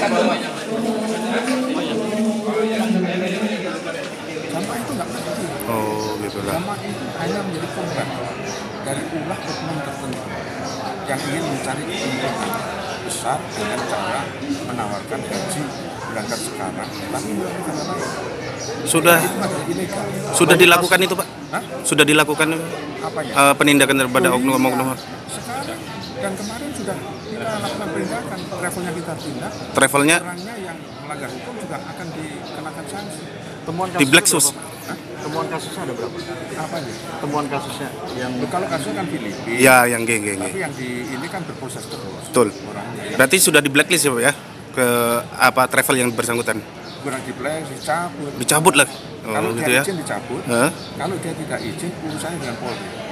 Sampah itu nggak berhenti. Oh, gitu lah. Sampah itu hanya menjadi korban dari ulah oknum tertentu yang ingin mencari keuntungan besar dengan cara menawarkan gaji berangkat sekarang, tapi melalui cara lain. Sudah Itu adalah ilegal. sudah dilakukan itu, Pak? Hah? Sudah dilakukan Apanya? penindakan terhadap Oh, oknum-oknum iya. Sekarang dan kemarin sudah kita lakukan penindakan, travelnya kita tindak, travelnya orangnya yang melanggar hukum juga akan dikenakan sanksi. Temuan di Black kasusnya Sus. berapa, Pak? Temuan kasusnya ada berapa? Apanya? Temuan kasusnya yang Kalau kasusnya kan Filipina, Ya, yang geng-geng. tapi yang di ini kan berproses terus. Betul. Orangnya yang Berarti sudah di blacklist ya, Pak ya? Ke apa travel yang bersangkutan? kurang dipelai, dicabut. Dicabut lah. Kalau Oh, gitu dia ya. izin dicabut, Hah? kalau dia tidak izin urusannya dengan Polri.